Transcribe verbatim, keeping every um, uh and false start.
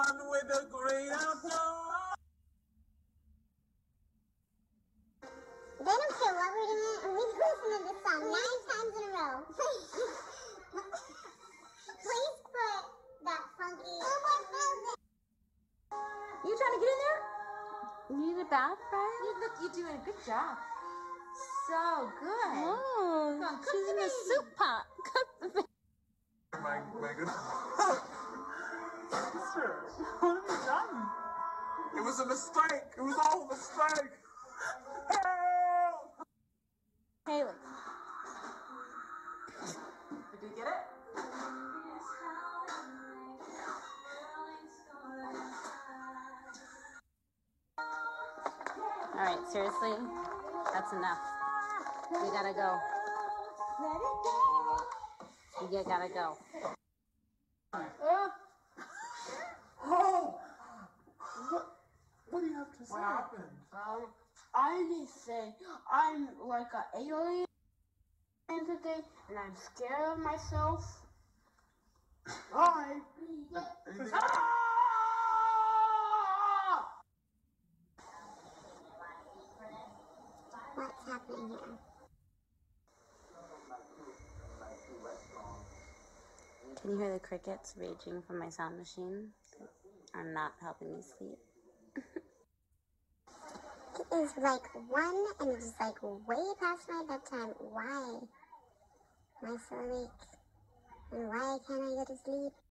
one with a great outlaw. They don't care what we're doing, and we've listened to this song nine times in a row. Please put that funky. You trying to get in there? You need a bath, right? You look, you're doing a good job. So good. Oh, Come on, cook she's the in the baby. soup pot. Cook the baby. My, my goodness. Sister, what have you done? It was a mistake. It was all a mistake. Help! Haley. Did you get it? All right, seriously, that's enough. We gotta go. You gotta go. Oh! What, what do you have to say? What happened? Um, I just say I'm like an alien today, and I'm scared of myself. Bye. What's happening here? Can you hear the crickets raging from my sound machine? Are not helping me sleep. It is like one, and it's like way past my bedtime. Why am I so awake? And why can't I go to sleep?